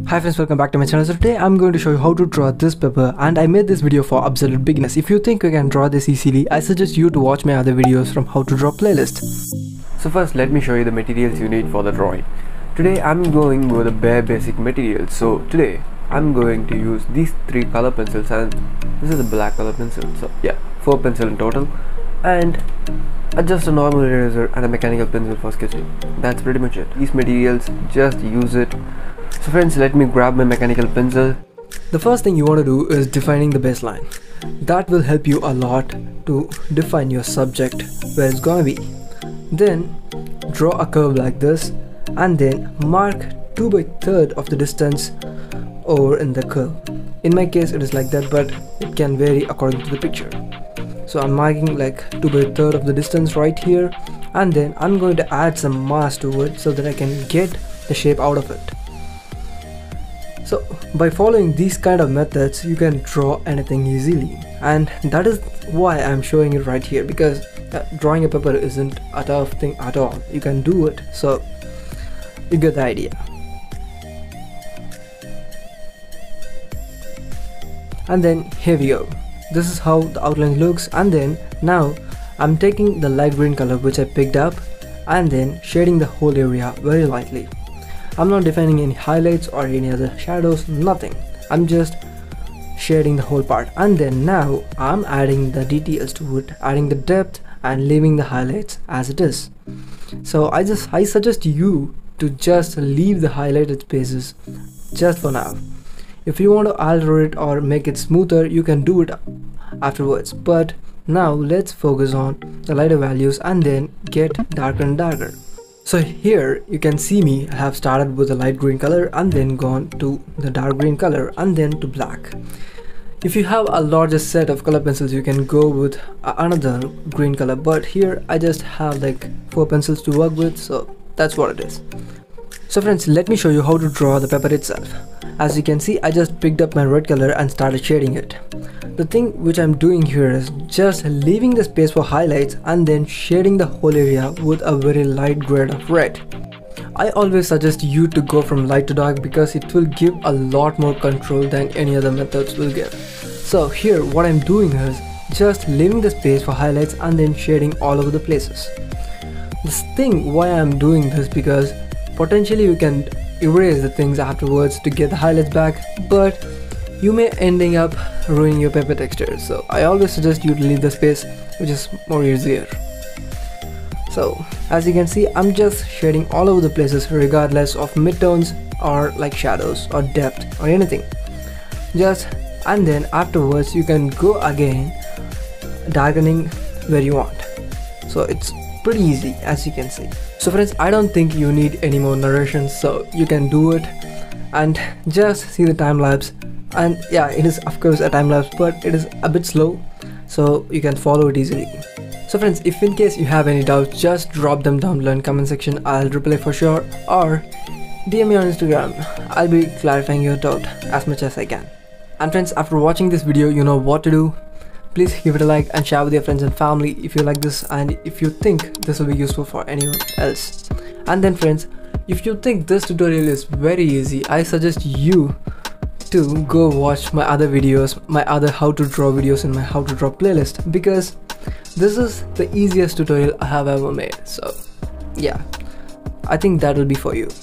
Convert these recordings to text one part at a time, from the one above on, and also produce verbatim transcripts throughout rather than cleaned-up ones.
Hi friends, welcome back to my channel. So today I'm going to show you how to draw this pepper, and I made this video for absolute beginners. If you think you can draw this easily, I suggest you to watch my other videos from how to draw playlist. So first let me show you the materials you need for the drawing. Today I'm going with the bare basic materials. So today I'm going to use these three color pencils, and this is a black color pencil. So yeah, four pencils in total, and just a normal eraser and a mechanical pencil for sketching. That's pretty much it. These materials, just use it. So friends, let me grab my mechanical pencil. The first thing you want to do is defining the baseline. That will help you a lot to define your subject, where it's gonna be. Then draw a curve like this, and then mark two by third of the distance over in the curve. In my case it is like that, but it can vary according to the picture. So I'm marking like two by third of the distance right here, and then I'm going to add some mass to it so that I can get the shape out of it. So by following these kind of methods, you can draw anything easily, and that is why I'm showing it right here, because uh, drawing a pepper isn't a tough thing at all. You can do it, so you get the idea. And then here we go. This is how the outline looks, and then now I'm taking the light green color which I picked up, and then shading the whole area very lightly. I'm not defining any highlights or any other shadows, nothing. I'm just shading the whole part, and then now I'm adding the details to it, adding the depth and leaving the highlights as it is. So I just I suggest you to just leave the highlighted spaces just for now. If you want to alter it or make it smoother, you can do it afterwards, but now let's focus on the lighter values and then get darker and darker. So here you can see me, I have started with a light green color and then gone to the dark green color and then to black. If you have a larger set of color pencils, you can go with another green color, but here I just have like four pencils to work with, so that's what it is. So friends, let me show you how to draw the pepper itself. As you can see, I just picked up my red color and started shading it. The thing which I'm doing here is just leaving the space for highlights and then shading the whole area with a very light grade of red. I always suggest you to go from light to dark because it will give a lot more control than any other methods will give. So here what I'm doing is just leaving the space for highlights and then shading all over the places. This thing why I'm doing this, because potentially you can erase the things afterwards to get the highlights back, but you may ending up ruining your pepper texture. So I always suggest you to leave the space, which is more easier. So as you can see, I'm just shading all over the places regardless of midtones or like shadows or depth or anything. Just and then afterwards you can go again darkening where you want. So it's pretty easy, as you can see. So friends, I don't think you need any more narration, so you can do it and just see the time lapse. And yeah, it is of course a time lapse, but it is a bit slow, so you can follow it easily. So friends, if in case you have any doubts, just drop them down below in comment section. I'll reply for sure, or D M me on Instagram. I'll be clarifying your doubt as much as I can. And friends, after watching this video, you know what to do. Please give it a like and share with your friends and family if you like this, and if you think this will be useful for anyone else. And then friends, if you think this tutorial is very easy, I suggest you to go watch my other videos, my other how to draw videos in my how to draw playlist, because this is the easiest tutorial I have ever made. So yeah, I think that will be for you.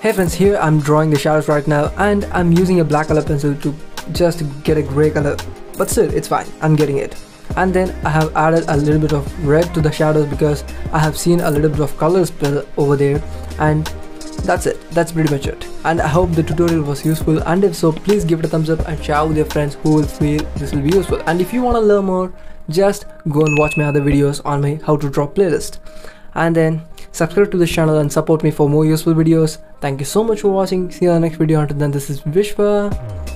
Hey friends, here I'm drawing the shadows right now, and I'm using a black color pencil to just get a gray color, but still it's fine, I'm getting it. And then I have added a little bit of red to the shadows because I have seen a little bit of color spill over there, and that's it, that's pretty much it. And I hope the tutorial was useful, and if so, please give it a thumbs up and share with your friends who will feel this will be useful. And if you want to learn more, just go and watch my other videos on my how to draw playlist, and then subscribe to this channel and support me for more useful videos. Thank you so much for watching. See you in the next video. Until then, this is Vishwa.